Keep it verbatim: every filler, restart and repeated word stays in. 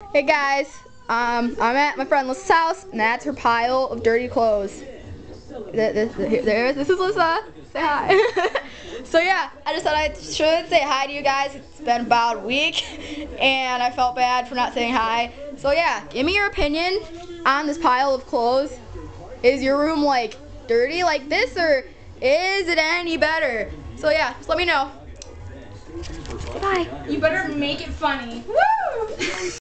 Hey guys, um, I'm at my friend Lyssa's house, and that's her pile of dirty clothes. This, this, there, this is Lyssa. Say hi. So yeah, I just thought I should say hi to you guys. It's been about a week, and I felt bad for not saying hi. So yeah, give me your opinion on this pile of clothes. Is your room like dirty like this, or is it any better? So yeah, just let me know. Bye. You better make it funny. Woo!